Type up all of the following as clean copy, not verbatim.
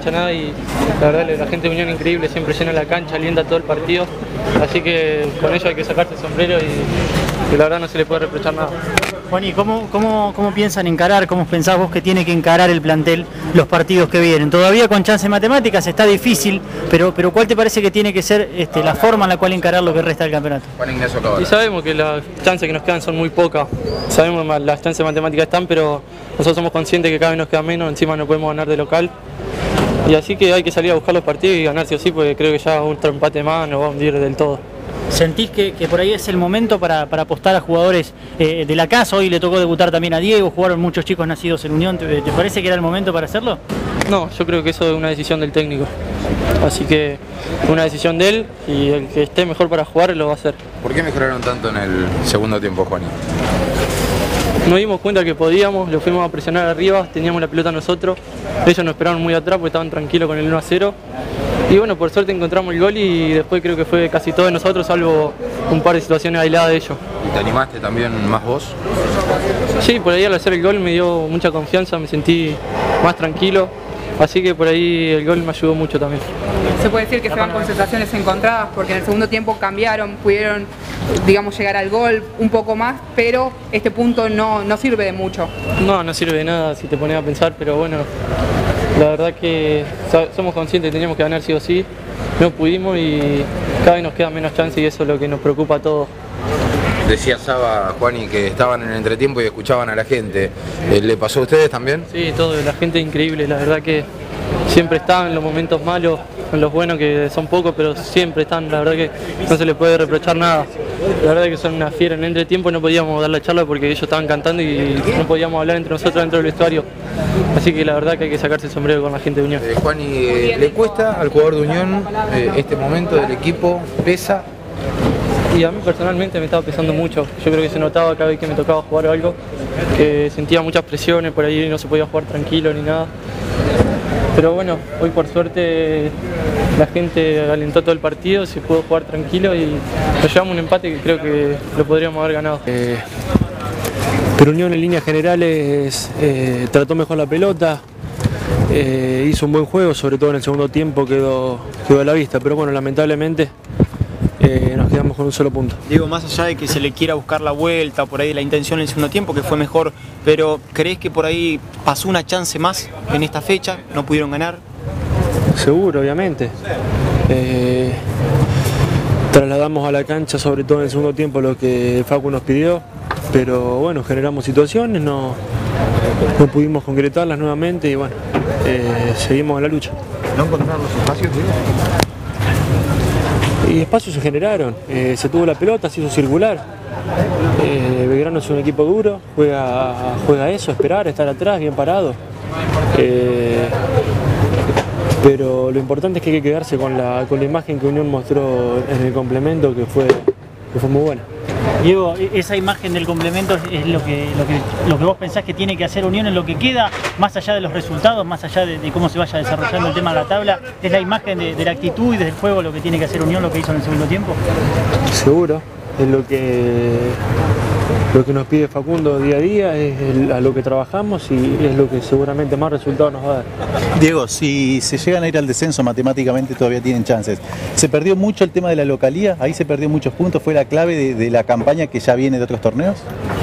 nada y la verdad la gente de Unión increíble, siempre llena la cancha, alienta todo el partido, así que con ello hay que sacarse el sombrero y la verdad no se le puede reprochar nada. Juan, ¿y cómo piensan encarar, cómo pensás vos que tiene que encarar el plantel los partidos que vienen? Todavía con chance en matemáticas está difícil, pero ¿cuál te parece que tiene que ser la forma en la cual encarar lo que resta del campeonato? Y sabemos que las chances que nos quedan son muy pocas, sabemos que las chances de matemáticas están, pero nosotros somos conscientes que cada vez nos queda menos, encima no podemos ganar de local. Y así que hay que salir a buscar los partidos y ganar sí o sí, porque creo que ya otro empate más nos va a hundir del todo. ¿Sentís que por ahí es el momento para apostar a jugadores de la casa? Hoy le tocó debutar también a Diego, jugaron muchos chicos nacidos en Unión. ¿Te parece que era el momento para hacerlo? No, yo creo que eso es una decisión del técnico. Así que una decisión de él y el que esté mejor para jugar lo va a hacer. ¿Por qué mejoraron tanto en el segundo tiempo, Juan? Nos dimos cuenta que podíamos, lo fuimos a presionar arriba, teníamos la pelota nosotros. Ellos nos esperaron muy atrás porque estaban tranquilos con el 1-0. Y bueno, por suerte encontramos el gol y después creo que fue casi todo de nosotros, salvo un par de situaciones aisladas de ellos. ¿Y te animaste también más vos? Sí, por ahí al hacer el gol me dio mucha confianza, me sentí más tranquilo, así que por ahí el gol me ayudó mucho también. Se puede decir que se van con sensaciones encontradas porque en el segundo tiempo cambiaron, pudieron, digamos, llegar al gol un poco más, pero este punto no sirve de mucho. No sirve de nada si te pones a pensar, pero bueno, la verdad que somos conscientes que teníamos que ganar sí o sí, no pudimos y cada vez nos queda menos chance y eso es lo que nos preocupa a todos. Decía Saba, Juani, que estaban en el entretiempo y escuchaban a la gente. ¿Le pasó a ustedes también? Sí, todo, la gente es increíble, la verdad que siempre están en los momentos malos, en los buenos que son pocos, pero siempre están, la verdad que no se les puede reprochar nada. La verdad que son una fiera, en el entretiempo no podíamos dar la charla porque ellos estaban cantando y no podíamos hablar entre nosotros dentro del vestuario. Así que la verdad que hay que sacarse el sombrero con la gente de Unión. Juani, ¿le cuesta al jugador de Unión este momento del equipo? ¿Pesa? Y a mí personalmente me estaba pesando mucho, yo creo que se notaba cada vez que me tocaba jugar algo, que sentía muchas presiones, por ahí no se podía jugar tranquilo ni nada. Pero bueno, hoy por suerte la gente alentó todo el partido, se pudo jugar tranquilo y nos llevamos un empate que creo que lo podríamos haber ganado. Pero Unión en líneas generales trató mejor la pelota, hizo un buen juego, sobre todo en el segundo tiempo quedó a la vista, pero bueno, lamentablemente nos quedamos con un solo punto. Diego, más allá de que se le quiera buscar la vuelta, por ahí la intención en el segundo tiempo, que fue mejor, pero ¿crees que por ahí pasó una chance más en esta fecha? ¿No pudieron ganar? Seguro, obviamente. Trasladamos a la cancha, sobre todo en el segundo tiempo, lo que Facu nos pidió, pero bueno, generamos situaciones, no pudimos concretarlas nuevamente y bueno, seguimos en la lucha. ¿No encontraron los espacios, Diego? Y espacios se generaron, se tuvo la pelota, se hizo circular. Belgrano es un equipo duro, juega eso, esperar, estar atrás, bien parado. Pero lo importante es que hay que quedarse con la imagen que Unión mostró en el complemento, que fue muy buena. Diego, esa imagen del complemento es lo que vos pensás que tiene que hacer Unión en lo que queda, más allá de los resultados, más allá de cómo se vaya desarrollando el tema de la tabla, es la imagen de la actitud y del juego lo que tiene que hacer Unión, lo que hizo en el segundo tiempo. Seguro, es lo que nos pide Facundo día a día, es a lo que trabajamos y es lo que seguramente más resultados nos va a dar. Diego, si se llegan a ir al descenso matemáticamente todavía tienen chances. ¿Se perdió mucho el tema de la localía? Ahí se perdió muchos puntos, ¿fue la clave de la campaña que ya viene de otros torneos?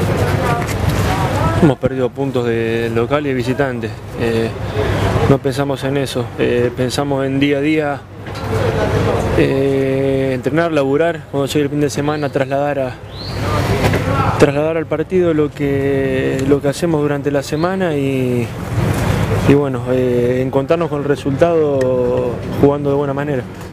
Hemos perdido puntos de local y visitante. No pensamos en eso, pensamos en día a día, entrenar, laburar, cuando llegue el fin de semana trasladar al partido lo que hacemos durante la semana y bueno, encontrarnos con el resultado jugando de buena manera.